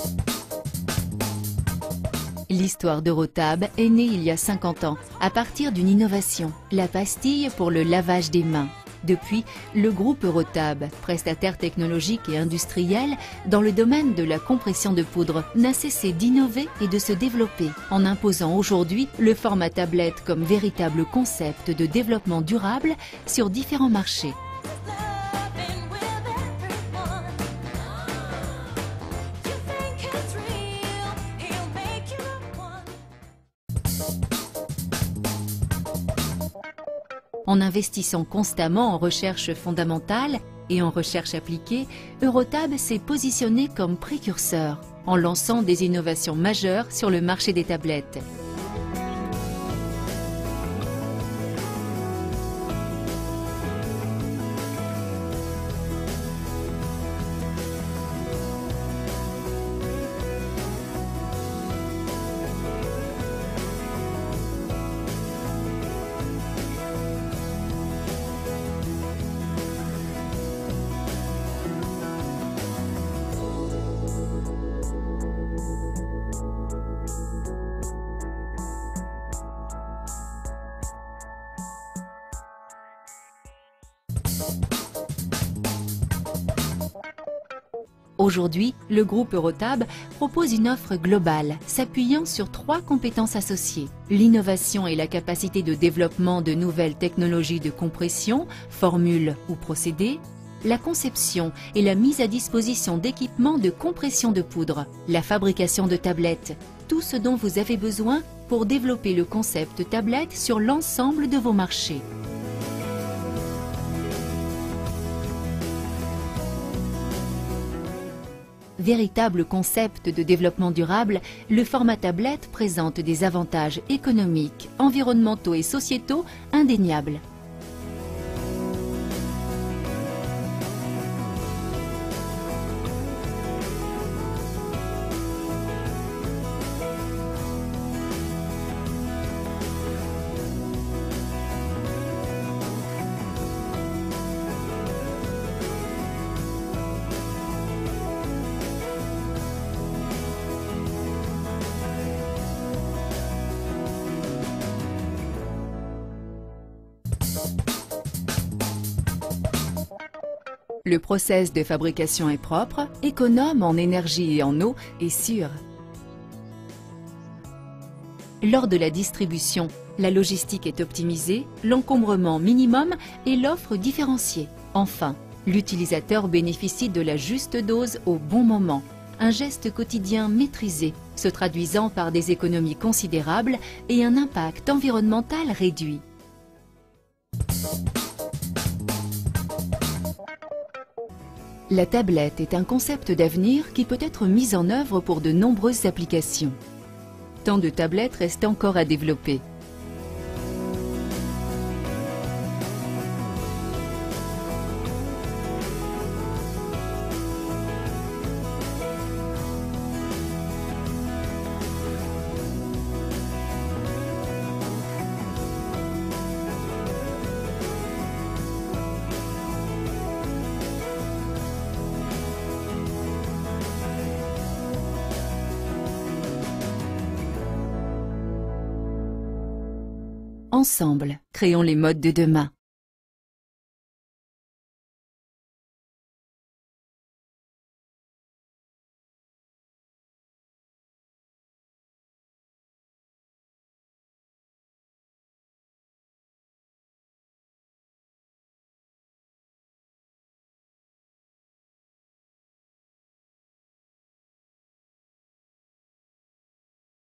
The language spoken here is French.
L'histoire d'Eurotab est née il y a 50 ans, à partir d'une innovation, la pastille pour le lavage des mains. Depuis, le groupe Eurotab, prestataire technologique et industriel dans le domaine de la compression de poudre, n'a cessé d'innover et de se développer, en imposant aujourd'hui le format tablette comme véritable concept de développement durable sur différents marchés. En investissant constamment en recherche fondamentale et en recherche appliquée, Eurotab s'est positionné comme précurseur en lançant des innovations majeures sur le marché des tablettes. Aujourd'hui, le groupe Eurotab propose une offre globale, s'appuyant sur 3 compétences associées. L'innovation et la capacité de développement de nouvelles technologies de compression, formules ou procédés. La conception et la mise à disposition d'équipements de compression de poudre. La fabrication de tablettes. Tout ce dont vous avez besoin pour développer le concept tablette sur l'ensemble de vos marchés. Véritable concept de développement durable, le format tablette présente des avantages économiques, environnementaux et sociétaux indéniables. Le process de fabrication est propre, économe en énergie et en eau et sûr. Lors de la distribution, la logistique est optimisée, l'encombrement minimum et l'offre différenciée. Enfin, l'utilisateur bénéficie de la juste dose au bon moment. Un geste quotidien maîtrisé, se traduisant par des économies considérables et un impact environnemental réduit. La tablette est un concept d'avenir qui peut être mis en œuvre pour de nombreuses applications. Tant de tablettes restent encore à développer. Ensemble, créons les modes de demain.